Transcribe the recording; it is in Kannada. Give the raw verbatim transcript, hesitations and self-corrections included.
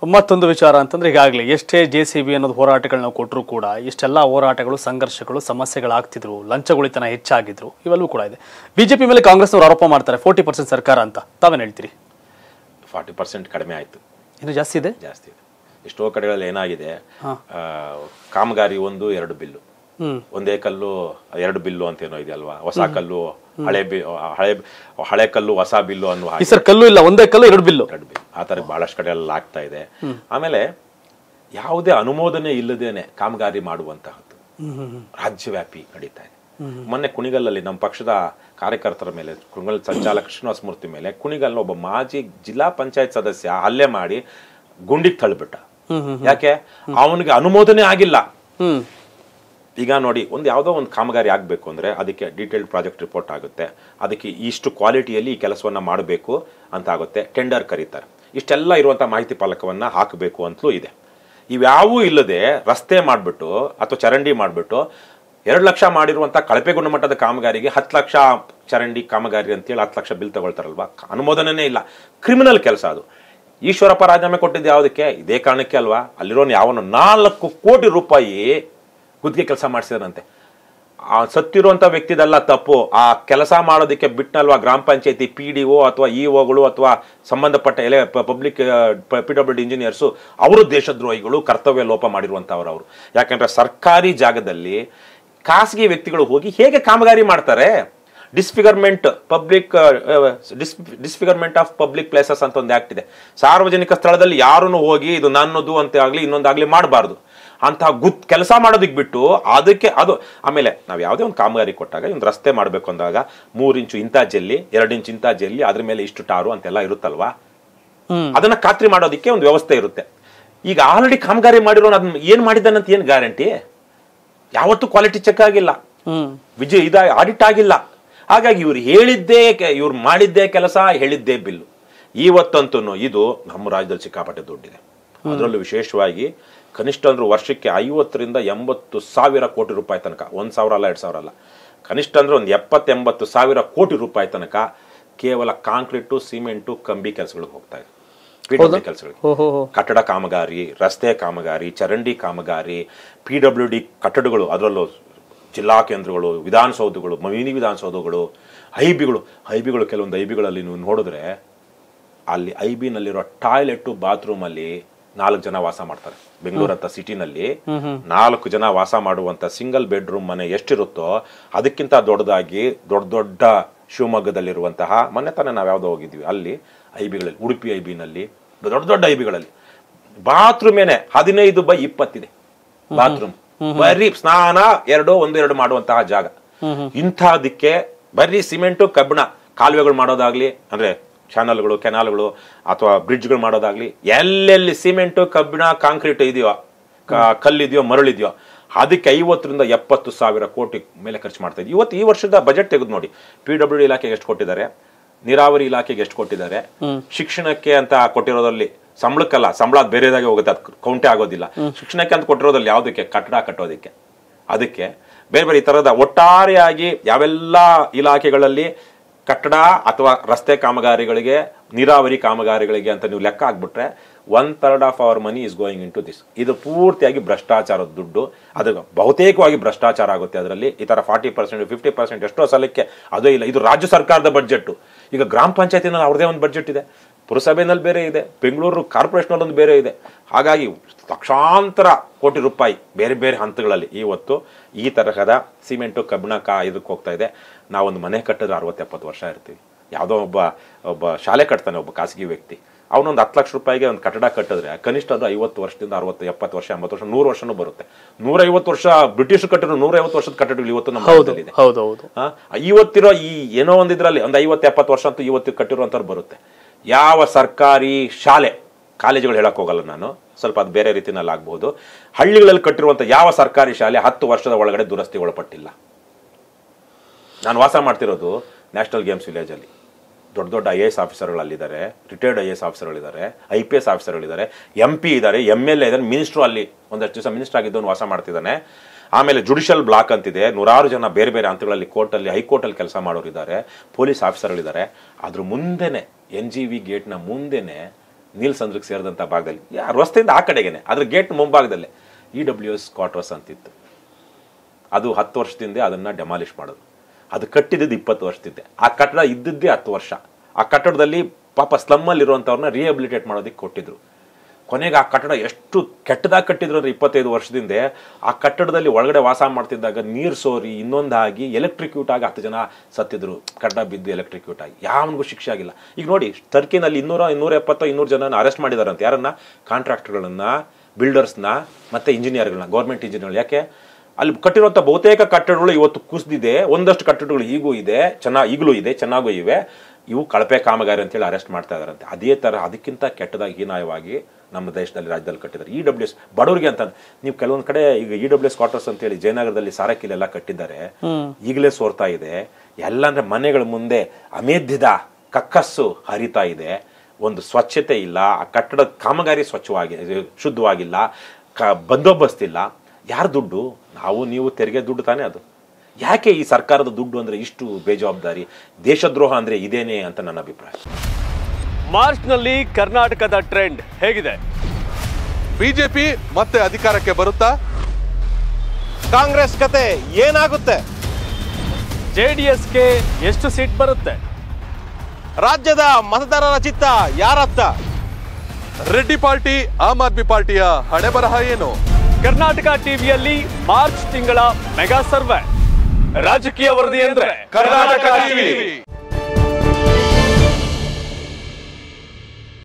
ಮತ್ತೊಂದು ವಿಚಾರ ಅಂತಂದ್ರೆ ಈಗಾಗಲೇ ಎಷ್ಟೇ ಜೆ ಸಿ ಬಿ ಅನ್ನೋದು ಹೋರಾಟಗಳನ್ನ ಕೊಟ್ಟರು ಕೂಡ ಇಷ್ಟೆಲ್ಲ ಹೋರಾಟಗಳು ಸಂಘರ್ಷಗಳು ಸಮಸ್ಯೆಗಳಾಗ್ತಿದ್ರು ಲಂಚಗೊಳಿತನ ಹೆಚ್ಚಾಗಿದ್ರು ಇವೆಲ್ಲವೂ ಕೂಡ ಇದೆ. ಬಿಜೆಪಿ ಮೇಲೆ ಕಾಂಗ್ರೆಸ್ನವರು ಆರೋಪ ಮಾಡ್ತಾರೆ ಫೋರ್ಟಿ ಪರ್ಸೆಂಟ್ ಸರ್ಕಾರ ಅಂತ, ತಾವೇನು ಹೇಳ್ತೀರಿ? ಫಾರ್ಟಿ ಪರ್ಸೆಂಟ್ ಕಡಿಮೆ ಆಯಿತು, ಇನ್ನು ಜಾಸ್ತಿ ಇದೆ ಜಾಸ್ತಿ ಇದೆ. ಎಷ್ಟೋ ಕಡೆಗಳಲ್ಲಿ ಏನಾಗಿದೆ, ಕಾಮಗಾರಿ ಒಂದು ಎರಡು ಬಿಲ್ಲು, ಒಂದೇ ಕಲ್ಲು ಎರಡು ಬಿಲ್ಲು ಅಂತ ಏನೋ ಇದೆಯಲ್ವಾ, ಹೊಸ ಕಲ್ಲು ಹಳೆ ಹಳೆ ಹಳೆ ಕಲ್ಲು ಹೊಸ ಬಿಲ್ಲು ಅನ್ನುವ ಸರ್, ಕಲ್ಲು ಇಲ್ಲ ಒಂದೇ ಕಲ್ಲು ಎರಡು ಬಿಲ್ಲು ಎರಡು ಬಿಲ್ಲು ಆ ತರ ಬಹಳಷ್ಟು ಕಡೆಯಲ್ಲಿ ಆಗ್ತಾ ಇದೆ. ಆಮೇಲೆ ಯಾವುದೇ ಅನುಮೋದನೆ ಇಲ್ಲದೇನೆ ಕಾಮಗಾರಿ ಮಾಡುವಂತಹದ್ದು ರಾಜ್ಯವ್ಯಾಪಿ ನಡೀತಾ ಇದೆ. ಮೊನ್ನೆ ಕುಣಿಗಲ್ಲಲ್ಲಿ ನಮ್ಮ ಪಕ್ಷದ ಕಾರ್ಯಕರ್ತರ ಮೇಲೆ, ಕುಣಿಗಲ್ ಸಂಚಾಲಕ ಶ್ರೀನಿವಾಸ ಮೂರ್ತಿ ಮೇಲೆ ಕುಣಿಗಲ್ ಒಬ್ಬ ಮಾಜಿ ಜಿಲ್ಲಾ ಪಂಚಾಯತ್ ಸದಸ್ಯ ಹಲ್ಲೆ ಮಾಡಿ ಗುಂಡಿಗೆ ತಳ್ಳಿಬಿಟ್ಟ. ಯಾಕೆ? ಅವನಿಗೆ ಅನುಮೋದನೆ ಆಗಿಲ್ಲ. ಈಗ ನೋಡಿ, ಒಂದು ಯಾವುದೋ ಒಂದು ಕಾಮಗಾರಿ ಆಗಬೇಕು ಅಂದರೆ ಅದಕ್ಕೆ ಡೀಟೇಲ್ಡ್ ಪ್ರಾಜೆಕ್ಟ್ ರಿಪೋರ್ಟ್ ಆಗುತ್ತೆ, ಅದಕ್ಕೆ ಇಷ್ಟು ಕ್ವಾಲಿಟಿಯಲ್ಲಿ ಈ ಕೆಲಸವನ್ನು ಮಾಡಬೇಕು ಅಂತ ಆಗುತ್ತೆ, ಟೆಂಡರ್ ಕರೀತಾರೆ, ಇಷ್ಟೆಲ್ಲ ಇರುವಂಥ ಮಾಹಿತಿ ಫಲಕವನ್ನು ಹಾಕಬೇಕು ಅಂತಲೂ ಇದೆ. ಇವ್ಯಾವೂ ಇಲ್ಲದೆ ರಸ್ತೆ ಮಾಡಿಬಿಟ್ಟು ಅಥವಾ ಚರಂಡಿ ಮಾಡಿಬಿಟ್ಟು ಎರಡು ಲಕ್ಷ ಮಾಡಿರುವಂಥ ಕಳಪೆ ಗುಣಮಟ್ಟದ ಕಾಮಗಾರಿಗೆ ಹತ್ತು ಲಕ್ಷ ಚರಂಡಿ ಕಾಮಗಾರಿ ಅಂತೇಳಿ ಹತ್ತು ಲಕ್ಷ ಬಿಲ್ ತಗೊಳ್ತಾರಲ್ವಾ, ಅನುಮೋದನೆ ಇಲ್ಲ. ಕ್ರಿಮಿನಲ್ ಕೆಲಸ ಅದು. ಈಶ್ವರಪ್ಪ ರಾಜೀನಾಮೆ ಕೊಟ್ಟಿದ್ದು ಯಾವುದಕ್ಕೆ? ಇದೇ ಕಾರಣಕ್ಕೆ ಅಲ್ವಾ. ಅಲ್ಲಿರೋನು ಯಾವನು ನಾಲ್ಕು ಕೋಟಿ ರೂಪಾಯಿ ಗುತ್ತಿಗೆ ಕೆಲಸ ಮಾಡಿಸಿದಂತೆ. ಆ ಸತ್ತಿರುವಂಥ ವ್ಯಕ್ತಿದೆಲ್ಲ ತಪ್ಪು. ಆ ಕೆಲಸ ಮಾಡೋದಕ್ಕೆ ಬಿಟ್ಟನಲ್ವಾ ಗ್ರಾಮ ಪಂಚಾಯತಿ ಪಿ ಡಿ ಒ ಅಥವಾ ಇ ಒಗಳು ಅಥವಾ ಸಂಬಂಧಪಟ್ಟ ಎಲೆ public P W D engineers ಅವರು ದೇಶದ್ರೋಹಿಗಳು, ಕರ್ತವ್ಯ ಲೋಪ ಮಾಡಿರುವಂಥವ್ರು ಅವರು. ಯಾಕಂದ್ರೆ ಸರ್ಕಾರಿ ಜಾಗದಲ್ಲಿ ಖಾಸಗಿ ವ್ಯಕ್ತಿಗಳು ಹೋಗಿ ಹೇಗೆ ಕಾಮಗಾರಿ ಮಾಡ್ತಾರೆ? Disfigurement public dis disfigurement of public places ಅಂತ ಒಂದು ಆಕ್ಟ್ ಇದೆ. ಸಾರ್ವಜನಿಕ ಸ್ಥಳದಲ್ಲಿ ಯಾರನ್ನು ಹೋಗಿ ಇದು ನನ್ನದು ಅಂತ ಆಗಲಿ ಇನ್ನೊಂದಾಗಲಿ ಮಾಡಬಾರ್ದು. ಅಂತಹ ಗುತ್ ಕೆಲಸ ಮಾಡೋದಕ್ಕೆ ಬಿಟ್ಟು ಅದಕ್ಕೆ ಅದು. ಆಮೇಲೆ ನಾವು ಯಾವುದೇ ಒಂದು ಕಾಮಗಾರಿ ಕೊಟ್ಟಾಗ ಒಂದು ರಸ್ತೆ ಮಾಡಬೇಕು ಅಂದಾಗ ಮೂರು ಇಂಚು ಇಂಥ ಜಲ್ಲಿ, ಎರಡು ಇಂಚು ಇಂಥ ಜಲ್ಲಿ, ಅದ್ರ ಮೇಲೆ ಇಷ್ಟು ಟಾರು ಅಂತೆಲ್ಲ ಇರುತ್ತಲ್ವಾ. ಅದನ್ನ ಖಾತ್ರಿ ಮಾಡೋದಕ್ಕೆ ಒಂದು ವ್ಯವಸ್ಥೆ ಇರುತ್ತೆ. ಈಗ ಆಲ್ರೆಡಿ ಕಾಮಗಾರಿ ಮಾಡಿರೋ ಅದನ್ನ ಏನ್ ಮಾಡಿದ್ದಾನಂತ ಏನ್ ಗ್ಯಾರಂಟಿ? ಯಾವತ್ತೂ ಕ್ವಾಲಿಟಿ ಚೆಕ್ ಆಗಿಲ್ಲ, ವಿಜಯ್ ಇದ ಆಡಿಟ್ ಆಗಿಲ್ಲ. ಹಾಗಾಗಿ ಇವ್ರು ಹೇಳಿದ್ದೇ, ಇವ್ರು ಮಾಡಿದ್ದೇ ಕೆಲಸ, ಹೇಳಿದ್ದೇ ಬಿಲ್ಲು. ಇವತ್ತಂತೂ ಇದು ನಮ್ಮ ರಾಜ್ಯದಲ್ಲಿ ಸಿಕ್ಕಾಪಟ್ಟೆ ದುಡ್ಡಿದೆ. ಅದರಲ್ಲೂ ವಿಶೇಷವಾಗಿ ಕನಿಷ್ಠ ಅಂದ್ರೆ ವರ್ಷಕ್ಕೆ ಐವತ್ತರಿಂದ ಎಂಬತ್ತು ಸಾವಿರ ಕೋಟಿ ರೂಪಾಯಿ ತನಕ, ಒಂದ್ ಸಾವಿರ ಅಲ್ಲ ಎರಡು ಸಾವಿರ ಅಲ್ಲ, ಕನಿಷ್ಠ ಅಂದ್ರೆ ಒಂದು ಎಪ್ಪತ್ತೆಂಬತ್ತು ಸಾವಿರ ಕೋಟಿ ರೂಪಾಯಿ ತನಕ ಕೇವಲ ಕಾಂಕ್ರೀಟು, ಸಿಮೆಂಟು, ಕಂಬಿ ಕೆಲಸಗಳಿಗೆ ಹೋಗ್ತಾ ಇದೆ. ಪಿ ಡಬ್ಲ್ಯೂ ಡಿ ಕೆಲಸಗಳಿಗೆ, ಕಟ್ಟಡ ಕಾಮಗಾರಿ, ರಸ್ತೆ ಕಾಮಗಾರಿ, ಚರಂಡಿ ಕಾಮಗಾರಿ, ಪಿ ಡಬ್ಲ್ಯೂ ಡಿ ಕಟ್ಟಡಗಳು, ಅದರಲ್ಲೂ ಜಿಲ್ಲಾ ಕೇಂದ್ರಗಳು, ವಿಧಾನಸೌಧಗಳು, ಮಿನಿ ವಿಧಾನಸೌಧಗಳು, ಐಬಿಗಳು ಐಬಿಗಳು ಕೆಲವೊಂದು ಐಬಿಗಳಲ್ಲಿ ನೀವು ನೋಡಿದ್ರೆ ಅಲ್ಲಿ ಐಬಿನಲ್ಲಿರೋ ಟಾಯ್ಲೆಟ್ ಬಾತ್ರೂಮ್ ಅಲ್ಲಿ ನಾಲ್ಕು ಜನ ವಾಸ ಮಾಡ್ತಾರೆ. ಬೆಂಗಳೂರಂತ ಸಿಟಿನಲ್ಲಿ ನಾಲ್ಕು ಜನ ವಾಸ ಮಾಡುವಂತ ಸಿಂಗಲ್ ಬೆಡ್ರೂಮ್ ಮನೆ ಎಷ್ಟಿರುತ್ತೋ ಅದಕ್ಕಿಂತ ದೊಡ್ಡದಾಗಿ ದೊಡ್ಡ ದೊಡ್ಡ ಶಿವಮೊಗ್ಗದಲ್ಲಿರುವಂತಹ, ಮೊನ್ನೆ ತಾನೇ ನಾವು ಯಾವ್ದೋ ಹೋಗಿದ್ವಿ ಅಲ್ಲಿ ಐಬಿಗಳಲ್ಲಿ, ಉಡುಪಿ ಐಬಿನಲ್ಲಿ ದೊಡ್ಡ ದೊಡ್ಡ ಐಬಿಗಳಲ್ಲಿ ಬಾತ್ರೂಮ್ ಏನೇ ಹದಿನೈದು ಬೈ ಇಪ್ಪತ್ತಿದೆ ಬಾತ್ರೂಮ್. ಬರೀ ಸ್ನಾನ ಎರಡು ಒಂದು ಎರಡು ಮಾಡುವಂತಹ ಜಾಗ. ಇಂಥದಕ್ಕೆ ಬರೀ ಸಿಮೆಂಟು ಕಬ್ಬಿಣ ಕಾಲುವೆಗಳು ಮಾಡೋದಾಗ್ಲಿ, ಅಂದ್ರೆ ಚಾನಲ್ಗಳು, ಕೆನಾಲ್ಗಳು ಅಥವಾ ಬ್ರಿಡ್ಜ್ಗಳು ಮಾಡೋದಾಗ್ಲಿ, ಎಲ್ಲೆಲ್ಲಿ ಸಿಮೆಂಟು ಕಬ್ಬಿಣ ಕಾಂಕ್ರೀಟ್ ಇದೆಯೋ, ಕಲ್ಲಿದೆಯೋ, ಮರಳಿದೆಯೋ ಅದಕ್ಕೆ ಐವತ್ತರಿಂದ ಎಪ್ಪತ್ತು ಸಾವಿರ ಕೋಟಿ ಮೇಲೆ ಖರ್ಚು ಮಾಡ್ತಾ ಇದ್ವಿ. ಇವತ್ತು ಈ ವರ್ಷದ ಬಜೆಟ್ ತೆಗೆದು ನೋಡಿ, ಪಿ ಡಬ್ಲ್ಯೂ ಡಿ ಇಲಾಖೆಗೆ ಎಷ್ಟು ಕೊಟ್ಟಿದ್ದಾರೆ, ನೀರಾವರಿ ಇಲಾಖೆಗೆ ಎಷ್ಟು ಕೊಟ್ಟಿದ್ದಾರೆ, ಶಿಕ್ಷಣಕ್ಕೆ ಅಂತ ಕೊಟ್ಟಿರೋದ್ರಲ್ಲಿ ಸಂಬಳಕ್ಕಲ್ಲ, ಸಂಬಳ ಬೇರೆದಾಗೆ ಹೋಗುತ್ತೆ, ಅದು ಕೌಂಟೇ ಆಗೋದಿಲ್ಲ. ಶಿಕ್ಷಣಕ್ಕೆ ಅಂತ ಕೊಟ್ಟಿರೋದ್ರಲ್ಲಿ ಯಾವುದಕ್ಕೆ? ಕಟ್ಟಡ ಕಟ್ಟೋದಕ್ಕೆ. ಅದಕ್ಕೆ ಬೇರೆ ಬೇರೆ ಈ ತರದ ಒಟ್ಟಾರೆಯಾಗಿ ಯಾವೆಲ್ಲ ಇಲಾಖೆಗಳಲ್ಲಿ ಕಟ್ಟಡ ಅಥವಾ ರಸ್ತೆ ಕಾಮಗಾರಿಗಳಿಗೆ, ನೀರಾವರಿ ಕಾಮಗಾರಿಗಳಿಗೆ ಅಂತ ನೀವು ಲೆಕ್ಕ ಹಾಕ್ಬಿಟ್ರೆ one third of our money is going into this. ಇದು ಪೂರ್ತಿಯಾಗಿ ಭ್ರಷ್ಟಾಚಾರದ ದುಡ್ಡು. ಅದು ಬಹುತೇಕವಾಗಿ ಭ್ರಷ್ಟಾಚಾರ ಆಗುತ್ತೆ ಅದರಲ್ಲಿ. ಈ ತರ ಫಾರ್ಟಿ ಪರ್ಸೆಂಟ್ ಫಿಫ್ಟಿ ಪರ್ಸೆಂಟ್ ಎಷ್ಟೋ ಸಲಕ್ಕೆ ಅದೇ ಇಲ್ಲ. ಇದು ರಾಜ್ಯ ಸರ್ಕಾರದ ಬಡ್ಜೆಟ್. ಈಗ ಗ್ರಾಮ ಪಂಚಾಯತಿನಲ್ಲಿ ಅವ್ರದೇ ಒಂದು ಬಡ್ಜೆಟ್ ಇದೆ, ಪುರಸಭೆನಲ್ಲಿ ಬೇರೆ ಇದೆ, ಬೆಂಗಳೂರು ಕಾರ್ಪೊರೇಷನ್ ಒಂದು ಬೇರೆ ಇದೆ. ಹಾಗಾಗಿ ಲಕ್ಷಾಂತರ ಕೋಟಿ ರೂಪಾಯಿ ಬೇರೆ ಬೇರೆ ಹಂತಗಳಲ್ಲಿ ಇವತ್ತು ಈ ತರಹದ ಸಿಮೆಂಟು ಕಬ್ಬಿಣ ಕಾ ಇದಕ್ಕೆ ಹೋಗ್ತಾ ಇದೆ. ನಾವೊಂದು ಮನೆ ಕಟ್ಟಿದ್ರೆ ಅರವತ್ತು ಎಪ್ಪತ್ತು ವರ್ಷ ಇರ್ತೀವಿ. ಯಾವುದೋ ಒಬ್ಬ ಒಬ್ಬ ಶಾಲೆ ಕಟ್ತಾನೆ, ಒಬ್ಬ ಖಾಸಗಿ ವ್ಯಕ್ತಿ, ಅವನೊಂದು ಹತ್ತು ಲಕ್ಷ ರೂಪಾಯಿಗೆ ಒಂದು ಕಟ್ಟಡ ಕಟ್ಟಿದ್ರೆ ಕನಿಷ್ಠ ಅದು ಐವತ್ತು ವರ್ಷದಿಂದ ಅರವತ್ತು ಎಪ್ಪತ್ತು ವರ್ಷ ಎಂಬತ್ತು ವರ್ಷ ನೂರು ವರ್ಷನೂ ಬರುತ್ತೆ. ನೂರೈವತ್ತು ವರ್ಷ ಬ್ರಿಟಿಷ್ ಕಟ್ಟಿರೋ ನೂರೈವತ್ತು ವರ್ಷದ ಕಟ್ಟಡಗಳು ಇವತ್ತು ನಮ್ಮ ದೇಶದಲ್ಲಿ ಇದೆ. ಇವತ್ತಿರೋ ಈ ಏನೋ ಒಂದಿದ್ರಲ್ಲಿ ಒಂದು ಐವತ್ತು ಎಪ್ಪತ್ತು ವರ್ಷ ಅಂತೂ ಇವತ್ತು ಕಟ್ಟಿರುವಂಥವ್ರು ಬರುತ್ತೆ. ಯಾವ ಸರ್ಕಾರಿ ಶಾಲೆ ಕಾಲೇಜುಗಳು ಹೇಳಕ್ ಹೋಗಲ್ಲ ನಾನು, ಸ್ವಲ್ಪ ಅದು ಬೇರೆ ರೀತಿನಲ್ಲಿ ಆಗ್ಬಹುದು. ಹಳ್ಳಿಗಳಲ್ಲಿ ಕಟ್ಟಿರುವಂಥ ಯಾವ ಸರ್ಕಾರಿ ಶಾಲೆ ಹತ್ತು ವರ್ಷದ ಒಳಗಡೆ ದುರಸ್ತಿ ಒಳಪಟ್ಟಿಲ್ಲ. ನಾನು ವಾಸ ಮಾಡ್ತಿರೋದು ನ್ಯಾಷನಲ್ ಗೇಮ್ಸ್ ವಿಲೇಜ್ ಅಲ್ಲಿ. ದೊಡ್ಡ ದೊಡ್ಡ ಐ ಎ ಎಸ್ ಆಫೀಸರ್ಗಳಲ್ಲಿದ್ದಾರೆ, ರಿಟೈರ್ಡ್ ಐ ಎ ಎಸ್ ಆಫೀಸರ್ಗಳಿದ್ದಾರೆ, ಐ ಪಿ ಎಸ್ ಆಫೀಸರ್ಗಳಿದ್ದಾರೆ, ಎಂ ಪಿ ಇದ್ದಾರೆ, ಎಮ್ ಎಲ್ ಎ ಇದ್ದಾರೆ, ಮಿನಿಸ್ಟ್ರು ಅಲ್ಲಿ ಒಂದಷ್ಟು ದಿವಸ ಮಿನಿಸ್ಟರ್ ಆಗಿದ್ದವನು ವಾಸ ಮಾಡ್ತಿದ್ದಾನೆ. ಆಮೇಲೆ ಜುಡಿಷಿಯಲ್ ಬ್ಲಾಕ್ ಅಂತಿದೆ, ನೂರಾರು ಜನ ಬೇರೆ ಬೇರೆ ಹಂತಗಳಲ್ಲಿ ಕೋರ್ಟಲ್ಲಿ ಹೈಕೋರ್ಟಲ್ಲಿ ಕೆಲಸ ಮಾಡೋರಿದ್ದಾರೆ, ಪೊಲೀಸ್ ಆಫೀಸರ್ಗಳಿದ್ದಾರೆ. ಅದ್ರ ಮುಂದೆನೆ ಎನ್ ಜಿ ವಿ ಗೇಟ್ನ ಮುಂದೆನೆ ನೀಲ್ಸಂದ್ರಕ್ಕೆ ಸೇರಿದಂಥ ಭಾಗದಲ್ಲಿ ಯಾರು ರಸ್ತೆಯಿಂದ ಆ ಕಡೆಗೇನೆ ಅದ್ರ ಗೇಟ್ ಮುಂಭಾಗದಲ್ಲೇ ಇ ಡಬ್ಲ್ಯೂ ಎಸ್ ಕ್ವಾರ್ಟರ್ಸ್ ಅಂತಿತ್ತು. ಅದು ಹತ್ತು ವರ್ಷದಿಂದ ಅದನ್ನು ಡೆಮಾಲಿಷ್ ಮಾಡೋದು. ಅದು ಕಟ್ಟಿದ್ದು ಇಪ್ಪತ್ತು ವರ್ಷದಿಂದ. ಆ ಕಟ್ಟಡ ಇದ್ದಿದ್ದೇ ಹತ್ತು ವರ್ಷ. ಆ ಕಟ್ಟಡದಲ್ಲಿ ಪಾಪ ಸ್ಲಮ್ಮಲ್ಲಿ ಇರುವಂಥವ್ರನ್ನ ರಿಹ್ಯಾಬಿಲಿಟೇಟ್ ಮಾಡೋದಕ್ಕೆ ಕೊಟ್ಟಿದ್ರು. ಕೊನೆಗೆ ಆ ಕಟ್ಟಡ ಎಷ್ಟು ಕೆಟ್ಟದಾಗಿ ಕಟ್ಟಿದ್ರು ಅಂದರೆ ಇಪ್ಪತ್ತೈದು ವರ್ಷದಿಂದ ಆ ಕಟ್ಟಡದಲ್ಲಿ ಒಳಗಡೆ ವಾಸ ಮಾಡ್ತಿದ್ದಾಗ ನೀರು ಸೋರಿ ಇನ್ನೊಂದಾಗಿ ಎಲೆಕ್ಟ್ರಿಕ್ಯೂಟ್ ಆಗಿ ಹತ್ತು ಜನ ಸತ್ತಿದ್ರು. ಕಟ್ಟಡ ಬಿದ್ದು ಎಲೆಕ್ಟ್ರಿಕ್ಯೂಟ್ ಆಗಿ ಯಾವನಿಗೂ ಶಿಕ್ಷೆ ಆಗಿಲ್ಲ. ಈಗ ನೋಡಿ, ಟರ್ಕಿನಲ್ಲಿ ಇನ್ನೂರ ಇನ್ನೂರ ಎಪ್ಪತ್ತು ಇನ್ನೂರು ಜನನ ಅರೆಸ್ಟ್ ಮಾಡಿದಾರಂತೆ. ಯಾರನ್ನ? ಕಾಂಟ್ರಾಕ್ಟರ್ಗಳನ್ನ, ಬಿಲ್ಡರ್ಸ್ನ, ಮತ್ತೆ ಇಂಜಿನಿಯರ್ಗಳನ್ನ, ಗೌರ್ಮೆಂಟ್ ಇಂಜಿನಿಯರ್. ಯಾಕೆ? ಅಲ್ಲಿ ಕಟ್ಟಿರುವಂಥ ಬಹುತೇಕ ಕಟ್ಟಡಗಳು ಇವತ್ತು ಕುಸಿದಿದೆ. ಒಂದಷ್ಟು ಕಟ್ಟಡಗಳು ಈಗೂ ಇದೆ, ಚೆನ್ನಾಗಿ ಈಗಲೂ ಇದೆ, ಚೆನ್ನಾಗೂ ಇವೆ. ಇವು ಕಳಪೆ ಕಾಮಗಾರಿ ಅಂತೇಳಿ ಅರೆಸ್ಟ್ ಮಾಡ್ತಾ ಇದಾರಂತೆ. ಅದೇ ಥರ ಅದಕ್ಕಿಂತ ಕೆಟ್ಟದಾಗಿ ಹೀನಾಯವಾಗಿ ನಮ್ಮ ದೇಶದಲ್ಲಿ, ರಾಜ್ಯದಲ್ಲಿ ಕಟ್ಟಿದ್ದಾರೆ. ಇ ಡಬ್ಲ್ಯೂ ಎಸ್ ಬಡವರಿಗೆ ಅಂತ. ನೀವು ಕೆಲವೊಂದು ಕಡೆ ಈಗ ಇ ಡಬ್ಲ್ಯೂ ಎಸ್ ಕ್ವಾರ್ಟರ್ಸ್ ಅಂತೇಳಿ ಜಯನಗರದಲ್ಲಿ ಸಾರಕಿಲೆಲ್ಲ ಕಟ್ಟಿದ್ದಾರೆ, ಈಗಲೇ ಸೋರ್ತಾ ಇದೆ. ಎಲ್ಲ ಅಂದ್ರೆ ಮನೆಗಳ ಮುಂದೆ ಅಮೇಧ್ಯದ ಕಕ್ಕಸ್ಸು ಹರಿತಾ ಇದೆ. ಒಂದು ಸ್ವಚ್ಛತೆ ಇಲ್ಲ, ಆ ಕಟ್ಟಡದ ಕಾಮಗಾರಿ ಸ್ವಚ್ಛವಾಗಿ ಶುದ್ಧವಾಗಿಲ್ಲ, ಕ ಬಂದೋಬಸ್ತ್ ಇಲ್ಲ. ಯಾರು ದುಡ್ಡು? ನಾವು ನೀವು ತೆರಿಗೆ ದುಡ್ಡು ತಾನೇ ಅದು. ಯಾಕೆ ಈ ಸರ್ಕಾರದ ದುಡ್ಡು ಅಂದ್ರೆ ಇಷ್ಟು ಬೇಜವಾಬ್ದಾರಿ? ದೇಶದ್ರೋಹ ಅಂದ್ರೆ ಇದೇನೆ ಅಂತ ನನ್ನ ಅಭಿಪ್ರಾಯ. ಮಾರ್ಚ್ ನಲ್ಲಿ ಕರ್ನಾಟಕದ ಟ್ರೆಂಡ್ ಹೇಗಿದೆ? ಬಿಜೆಪಿ ಮತ್ತೆ ಅಧಿಕಾರಕ್ಕೆ ಬರುತ್ತಾ? ಕಾಂಗ್ರೆಸ್ ಕತೆ ಏನಾಗುತ್ತೆ? ಜೆಡಿಎಸ್ಗೆ ಎಷ್ಟು ಸೀಟ್ ಬರುತ್ತೆ? ರಾಜ್ಯದ ಮತದಾರರ ಚಿತ್ತ ಯಾರತ್ತ? ರೆಡ್ಡಿ ಪಾರ್ಟಿ, ಆಮ್ ಆದ್ಮಿ ಪಾರ್ಟಿಯ ಹಣೆ ಬರಹ ಏನು? ಕರ್ನಾಟಕ ಟಿವಿಯಲ್ಲಿ ಮಾರ್ಚ್ ತಿಂಗಳ ಮೆಗಾ ಸರ್ವೆ. ರಾಜಕೀಯ ವರದಿ ಅಂದ್ರೆ ಕರ್ನಾಟಕ ಟಿವಿ.